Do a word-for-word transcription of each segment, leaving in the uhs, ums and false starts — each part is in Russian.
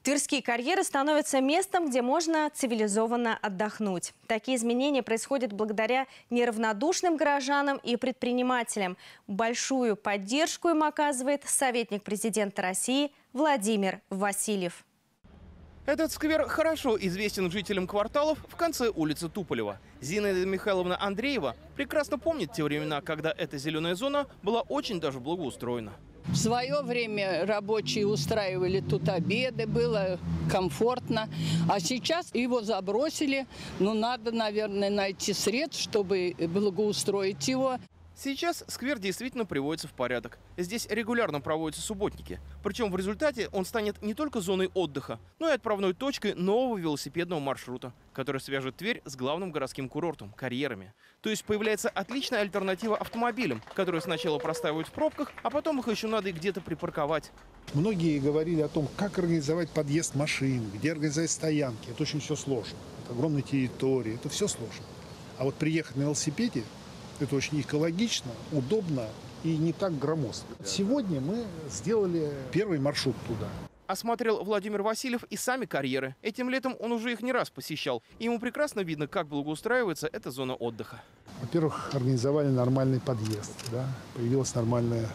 Тверские карьеры становятся местом, где можно цивилизованно отдохнуть. Такие изменения происходят благодаря неравнодушным горожанам и предпринимателям. Большую поддержку им оказывает советник президента России Владимир Васильев. Этот сквер хорошо известен жителям кварталов в конце улицы Туполева. Зинаида Михайловна Андреева прекрасно помнит те времена, когда эта зеленая зона была очень даже благоустроена. В свое время рабочие устраивали тут обеды, было комфортно. А сейчас его забросили. Ну, надо, наверное, найти средств, чтобы благоустроить его. Сейчас сквер действительно приводится в порядок. Здесь регулярно проводятся субботники. Причем в результате он станет не только зоной отдыха, но и отправной точкой нового велосипедного маршрута, который свяжет Тверь с главным городским курортом – карьерами. То есть появляется отличная альтернатива автомобилям, которые сначала простаивают в пробках, а потом их еще надо и где-то припарковать. Многие говорили о том, как организовать подъезд машин, где организовать стоянки. Это очень все сложно. Это огромные территории, это все сложно. А вот приехать на велосипеде – это очень экологично, удобно и не так громоздко. Сегодня мы сделали первый маршрут туда. Осмотрел Владимир Васильев и сами карьеры. Этим летом он уже их не раз посещал. И ему прекрасно видно, как благоустраивается эта зона отдыха. Во-первых, организовали нормальный подъезд. Да? Появилась нормальная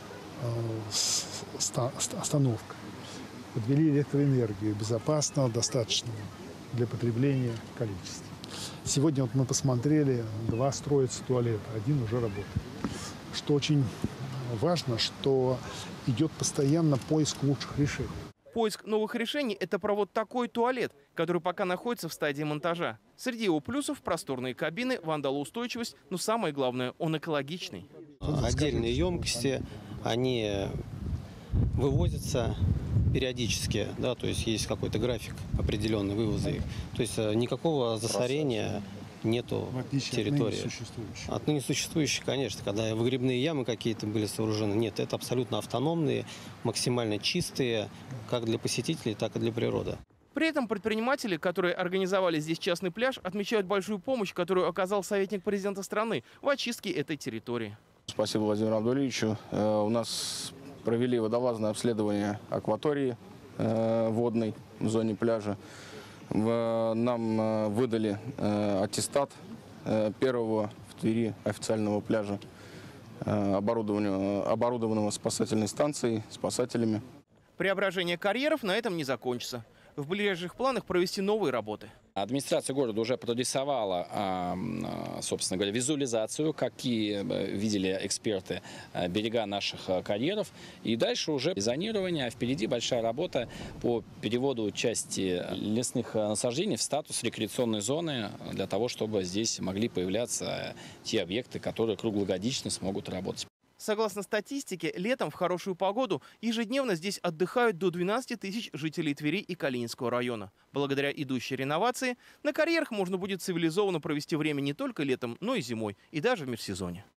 э, остановка. Подвели электроэнергию безопасного, достаточного для потребления количества. Сегодня вот мы посмотрели, два строятся туалета, один уже работает. Что очень важно, что идет постоянно поиск лучших решений. Поиск новых решений – это про вот такой туалет, который пока находится в стадии монтажа. Среди его плюсов – просторные кабины, вандалоустойчивость, но самое главное – он экологичный. Отдельные емкости, они вывозятся периодически, да, то есть есть какой-то график определенный вывоза их. То есть никакого засорения нету территории. От ныне существующих, конечно, когда выгребные ямы какие-то были сооружены, нет, это абсолютно автономные, максимально чистые, как для посетителей, так и для природы. При этом предприниматели, которые организовали здесь частный пляж, отмечают большую помощь, которую оказал советник президента страны в очистке этой территории. Спасибо Владимиру Абдулевичу. У нас провели водолазное обследование акватории э, водной в зоне пляжа. В, нам выдали э, аттестат э, первого в Твери официального пляжа, э, оборудованного спасательной станцией, спасателями. Преображение карьеров на этом не закончится. В ближайших планах провести новые работы. Администрация города уже продюсовала, собственно говоря, визуализацию, какие видели эксперты берега наших карьеров. И дальше уже зонирование, а впереди большая работа по переводу части лесных насаждений в статус рекреационной зоны, для того, чтобы здесь могли появляться те объекты, которые круглогодично смогут работать. Согласно статистике, летом в хорошую погоду ежедневно здесь отдыхают до двенадцати тысяч жителей Твери и Калининского района. Благодаря идущей реновации на карьерах можно будет цивилизованно провести время не только летом, но и зимой, и даже в межсезонье.